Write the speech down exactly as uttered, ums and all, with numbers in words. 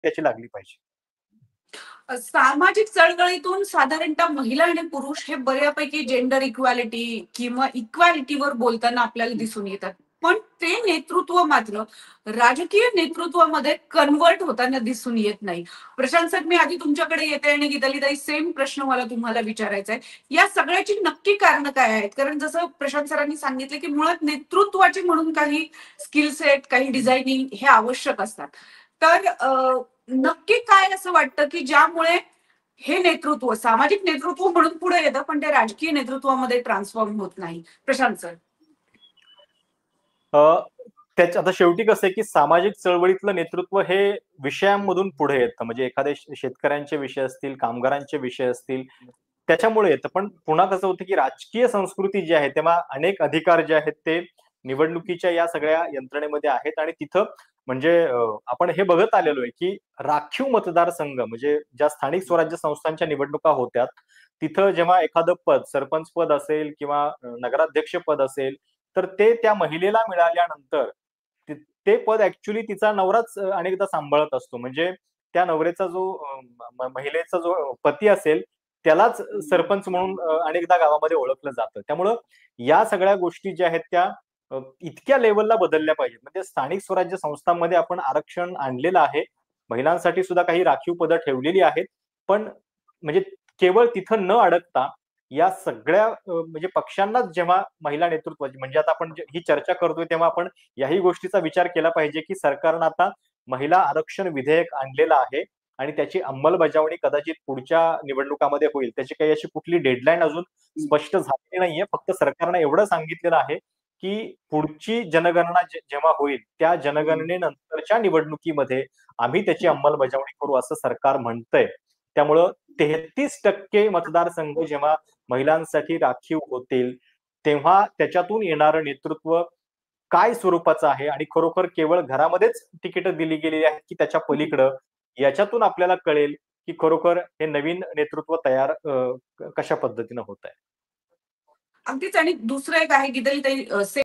त्याची लागली पाहिजे. सामाजिक चळवळीतून साधारणतः महिला आणि पुरुष हे बऱ्यापैकी जेंडर इक्वालिटी किंवा इक्वालिटीवर बोलताना आपल्याला दिसून येतात. पण ते नेतृत्व मात्र राजकीय नेतृत्वामध्ये कन्व्हर्ट होताना दिसून येत नाही. प्रशांत सर, मी आधी तुमच्याकडे येते आणि गीतालीताई सेम प्रश्न मला तुम्हाला विचारायचा आहे. या सगळ्याची नक्की कारणं काय आहेत? कारण जसं प्रशांत सरांनी सांगितलं की मुळात नेतृत्वाचे म्हणून काही स्किल सेट, काही डिझायनिंग हे आवश्यक असतात. तर नक्की काय असं वाटतं की ज्यामुळे हे नेतृत्व सामाजिक नेतृत्व म्हणून पुढे येतं पण ते राजकीय नेतृत्वामध्ये ट्रान्सफॉर्म होत नाही? प्रशांत सर. त्याच्या आता शेवटी कसं आहे की सामाजिक चळवळीतलं नेतृत्व हे विषयांमधून पुढे येतं. म्हणजे एखाद्या शेतकऱ्यांचे विषय असतील, कामगारांचे विषय असतील, त्याच्यामुळे येतं. पण पुन्हा कसं होतं की राजकीय संस्कृती जी आहे तेव्हा अनेक अधिकार जे आहेत ते निवडणुकीच्या या सगळ्या यंत्रणेमध्ये आहेत आणि तिथं म्हणजे आपण हे बघत आलेलो आहे की राखीव मतदारसंघ म्हणजे ज्या स्थानिक स्वराज्य संस्थांच्या निवडणुका होत्या तिथं जेव्हा एखादं पद सरपंच पद असेल किंवा नगराध्यक्ष पद असेल तर ते त्या महिलेला मिळाल्यानंतर ते पद ऍक्च्युली तिचा नवराच अनेकदा सांभाळत असतो. म्हणजे त्या नवऱ्याचा जो महिलेचा जो पती असेल त्यालाच सरपंच म्हणून अनेकदा गावामध्ये ओळखलं जातं. त्यामुळं या सगळ्या गोष्टी ज्या आहेत त्या इतक्या लेवलला बदलल्या पाहिजेत. म्हणजे स्थानिक स्वराज्य संस्थांमध्ये आपण आरक्षण आणलेलं आहे. महिलांसाठी सुद्धा काही राखीव पदं ठेवलेली आहेत. पण म्हणजे केवळ तिथं न अडकता या सगळ्या म्हणजे पक्षांनाच जेव्हा महिला नेतृत्वाची म्हणजे आता आपण ही चर्चा करतोय तेव्हा आपण याही गोष्टीचा विचार केला पाहिजे की सरकारनं आता महिला आरक्षण विधेयक आणलेलं आहे आणि त्याची अंमलबजावणी कदाचित पुढच्या निवडणुकामध्ये होईल. त्याची काही अशी कुठली डेडलाईन अजून स्पष्ट झालेली नाहीये. फक्त सरकारनं एवढं सांगितलेलं आहे की पुढची जनगणना जेव्हा होईल त्या जनगणनेनंतरच्या निवडणुकीमध्ये आम्ही त्याची अंमलबजावणी करू असं सरकार म्हणतंय. त्यामुळं तेहतीस टक्के मतदारसंघ जेव्हा महिलांसाठी राखीव होतील तेव्हा त्याच्यातून येणारं नेतृत्व काय स्वरूपाचं आहे आणि खरोखर केवळ घरामध्येच तिकीट दिली गेलेली आहेत की त्याच्या पलीकडं याच्यातून आपल्याला कळेल की खरोखर हे नवीन नेतृत्व तयार कशा पद्धतीनं होत आहे. अगदीच. आणि दुसरं एक आहे गीतालीताई